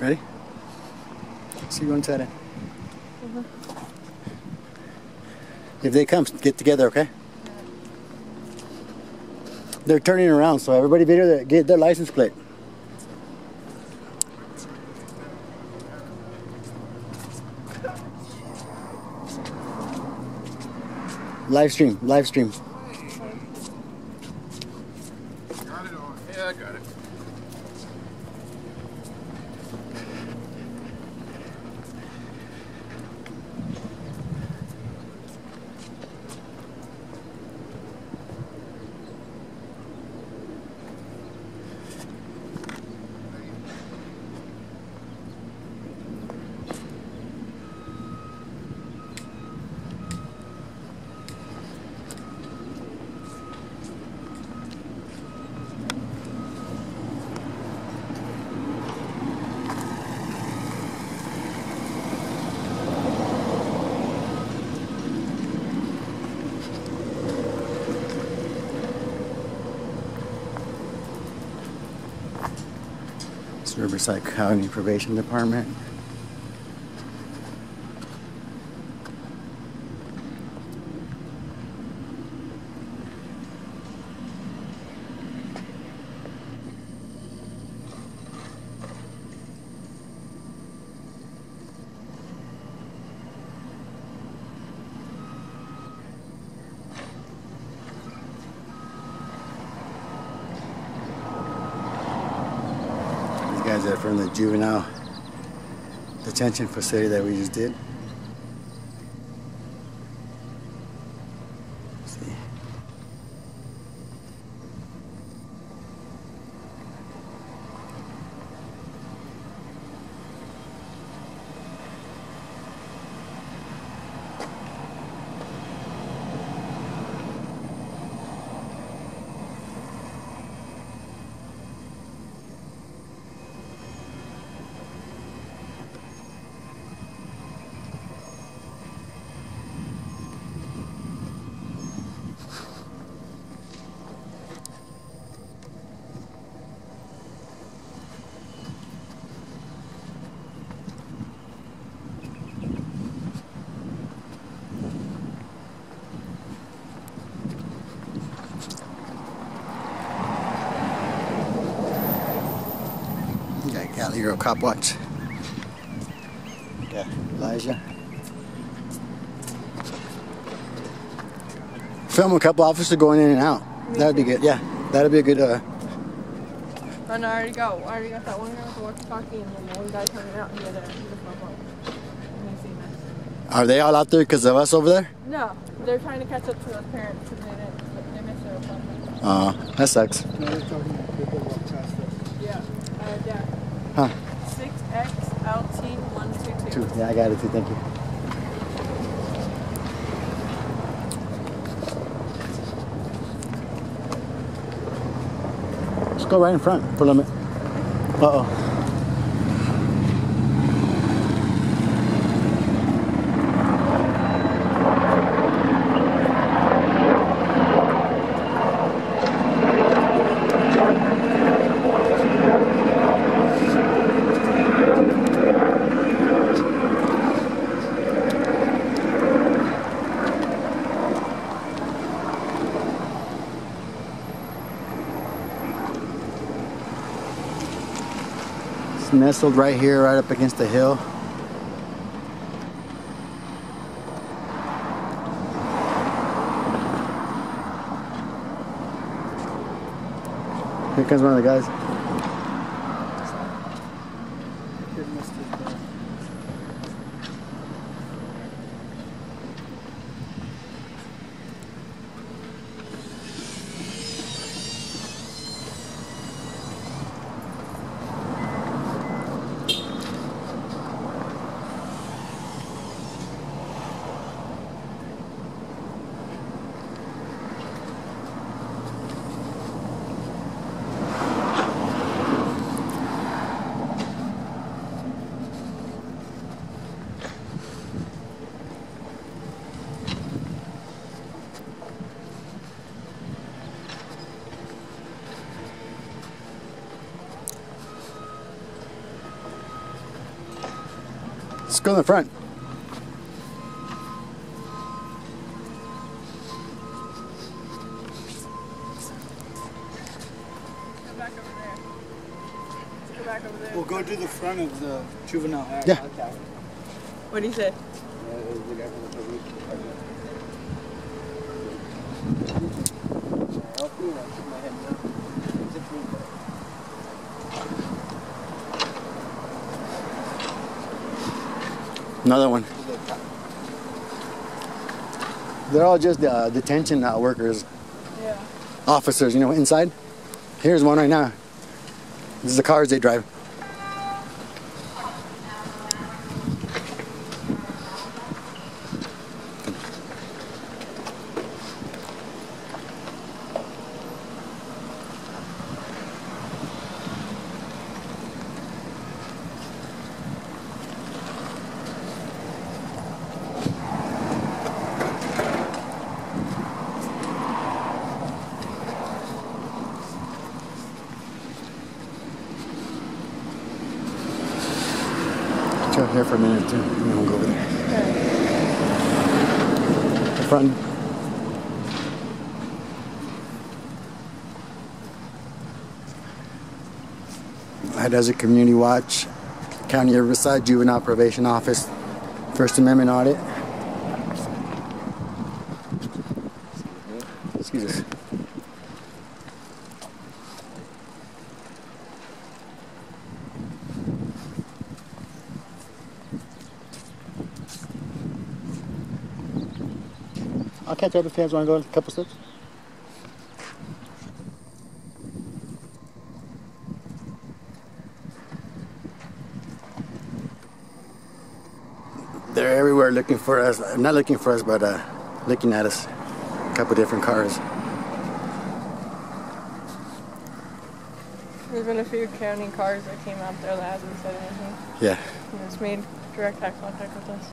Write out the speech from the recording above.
Ready? See you inside it. If they come, get together, okay? They're turning around, so everybody video get their license plate. Live stream. Got it on. Yeah, I got it. Riverside County Probation Department. Guys are from the juvenile detention facility that we just did. Let's see. Cali girl, Copwatch. Okay, Elijah. Film a couple officers going in and out. That'd be good. Yeah, that'd be a good. Oh no, I already got that one guy with the walkie-talkie, and then the one guy coming out. He had my phone. Are they all out there because of us over there? No, they're trying to catch up to those parents because they missed their appointment. That sucks. Yeah, yeah. Huh. 6XLT122. Yeah, I got it too. Thank you. Let's go right in front for limit. Uh-oh. It's nestled right here, right up against the hill. Here comes one of the guys. Let's go in the front. Go back over there. Let's go back over there. We'll go to the front of the juvenile. Yeah. What do you say? Another one. They're all just detention workers, Yeah. officers, you know, inside. Here's one right now. This is the cars they drive. Chill here for a minute too, and then we'll go over there. The front. I does a community watch, County Riverside Juvenile Probation Office, First Amendment audit. Excuse us. I'll catch up if you guys want to go a couple steps. They're everywhere looking for us. Not looking for us, but looking at us. A couple different cars. There's been a few county cars that came out there that hasn't said anything. Yeah. And it's made direct eye contact with us.